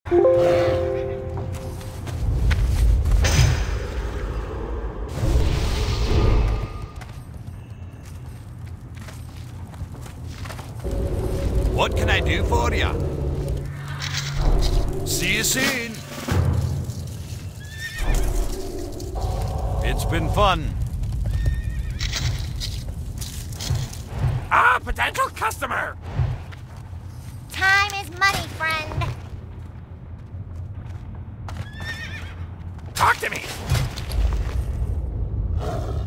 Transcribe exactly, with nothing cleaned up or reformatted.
What can I do for you? See you soon. It's been fun. Ah, potential customer! Time is money, friend. Talk to me!